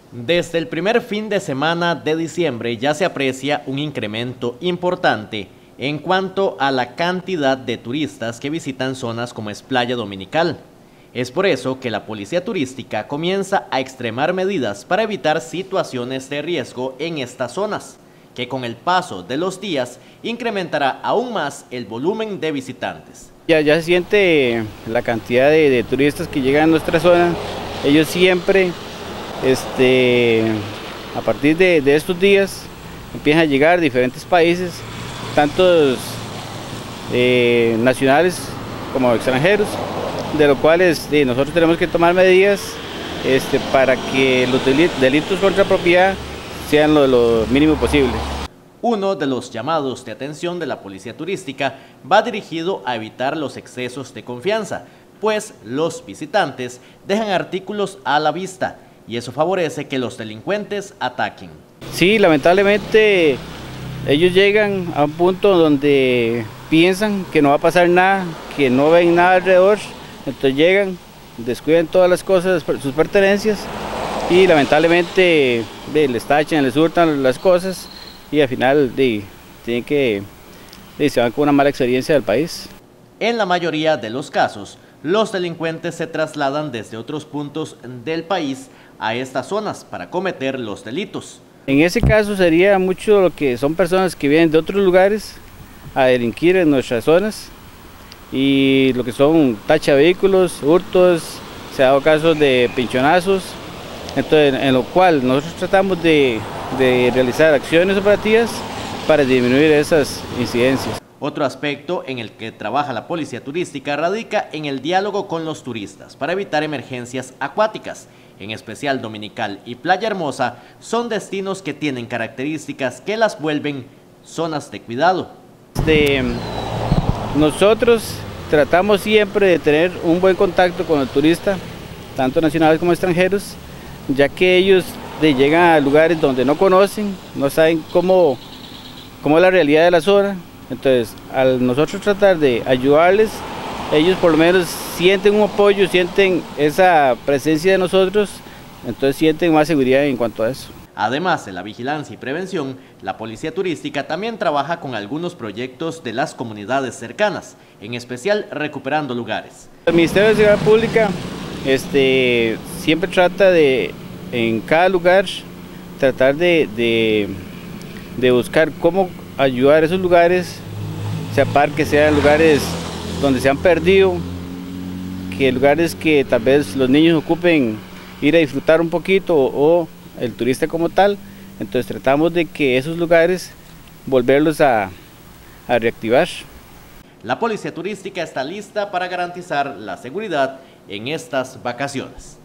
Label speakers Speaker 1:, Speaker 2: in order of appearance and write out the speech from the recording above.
Speaker 1: Desde el primer fin de semana de diciembre ya se aprecia un incremento importante en cuanto a la cantidad de turistas que visitan zonas como es Playa Dominical. Es por eso que la Policía Turística comienza a extremar medidas para evitar situaciones de riesgo en estas zonas, que con el paso de los días incrementará aún más el volumen de visitantes.
Speaker 2: Ya se siente la cantidad de turistas que llegan a nuestra zona. Ellos siempre, a partir de estos días, empiezan a llegar diferentes países, tanto nacionales como extranjeros, de lo cual nosotros tenemos que tomar medidas para que los delitos contra propiedad sean lo mínimo posible.
Speaker 1: Uno de los llamados de atención de la Policía Turística va dirigido a evitar los excesos de confianza, pues los visitantes dejan artículos a la vista y eso favorece que los delincuentes ataquen.
Speaker 2: Sí, lamentablemente ellos llegan a un punto donde piensan que no va a pasar nada, que no ven nada alrededor, entonces llegan, descuidan todas las cosas, sus pertenencias y lamentablemente les tachan, les hurtan las cosas y al final se van con una mala experiencia del país.
Speaker 1: En la mayoría de los casos, los delincuentes se trasladan desde otros puntos del país a estas zonas para cometer los delitos.
Speaker 2: En ese caso sería mucho lo que son personas que vienen de otros lugares a delinquir en nuestras zonas y lo que son tacha de vehículos, hurtos, se ha dado casos de pinchonazos, entonces en lo cual nosotros tratamos de realizar acciones operativas para disminuir esas incidencias.
Speaker 1: Otro aspecto en el que trabaja la Policía Turística radica en el diálogo con los turistas para evitar emergencias acuáticas. En especial Dominical y Playa Hermosa son destinos que tienen características que las vuelven zonas de cuidado.
Speaker 2: Nosotros tratamos siempre de tener un buen contacto con el turista, tanto nacionales como extranjeros, ya que ellos llegan a lugares donde no conocen, no saben cómo es la realidad de la zona. Entonces, al nosotros tratar de ayudarles, ellos por lo menos sienten un apoyo, sienten esa presencia de nosotros, entonces sienten más seguridad en cuanto a eso.
Speaker 1: Además de la vigilancia y prevención, la Policía Turística también trabaja con algunos proyectos de las comunidades cercanas, en especial recuperando lugares.
Speaker 2: El Ministerio de Seguridad Pública siempre trata de, en cada lugar, tratar de buscar cómo ayudar a esos lugares, sea parques, sean lugares donde se han perdido, que lugares que tal vez los niños ocupen ir a disfrutar un poquito o el turista como tal. Entonces tratamos de que esos lugares volverlos a reactivar.
Speaker 1: La Policía Turística está lista para garantizar la seguridad en estas vacaciones.